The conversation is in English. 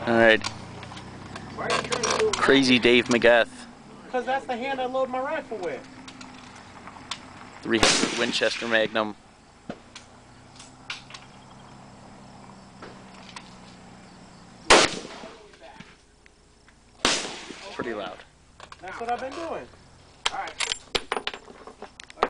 Alright. Crazy Dave McGeth. Because that's the hand I load my rifle with. 300 Winchester Magnum. Pretty loud. That's what I've been doing. All right.